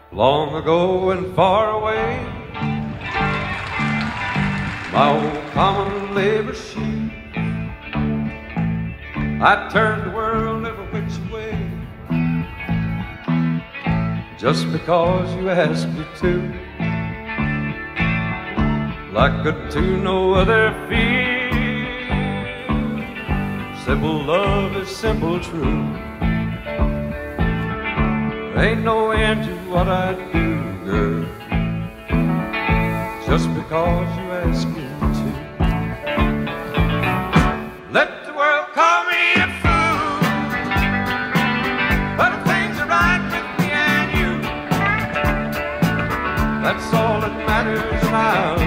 Long ago and far away, my old common labor sheep, I turned the world every which way, just because you asked me to. Like good to no other feel, simple love is simple truth. Ain't no end to what I do, girl, just because you ask me to. Let the world call me a fool, but if things are right with me and you, that's all that matters now.